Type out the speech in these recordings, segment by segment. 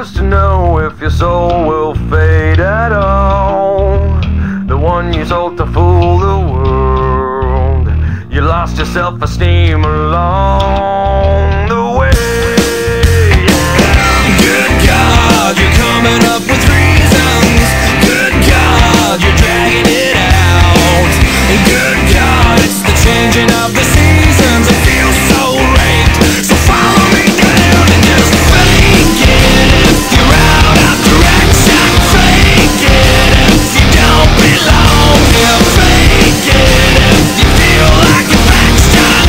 Who's to know if your soul will fade at all? The one you sold to fool the world. You lost your self-esteem along the way. Good God, you're coming up with reasons. Good God, you're dragging it out. Good God, it's the changing of the seasons. It feels so raped. So follow me down and just fake it. If you're out of direction, fake it. If you don't belong here, fake it. If you feel like a backshot,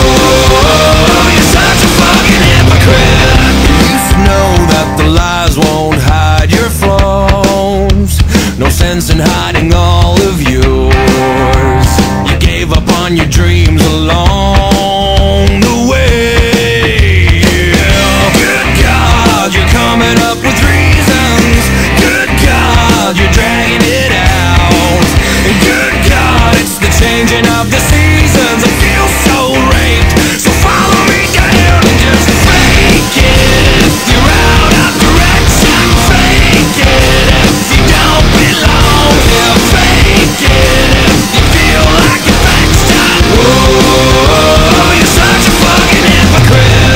oh, you're such a fucking hypocrite. You used to know that the lies won't hide your flaws. No sense in hiding all of yours. You gave up on your dreams along the way. Good God, you're coming up with reasons. Good God, you're dragging it out. And good God, it's the changing of the seasons. It feels so raped. So follow me down and just fake it. If you're out of direction, fake it. If you don't belong here, fake it. If you feel like a backstop, whoa, you're such a fucking hypocrite.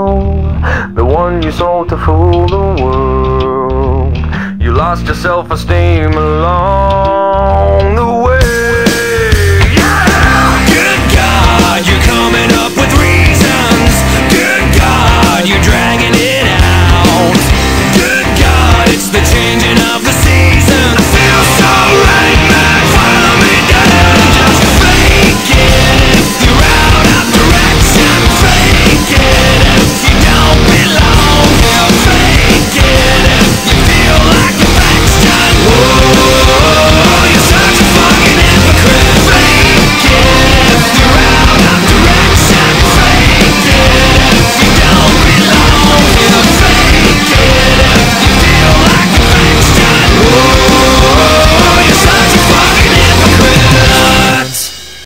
You sold to fool the world. You lost your self-esteem